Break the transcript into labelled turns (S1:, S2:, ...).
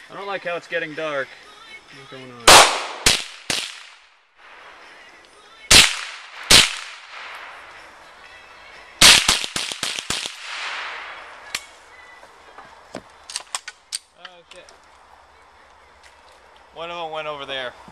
S1: I don't like how it's getting dark. What's going on?
S2: Oh shit. One of them went over there.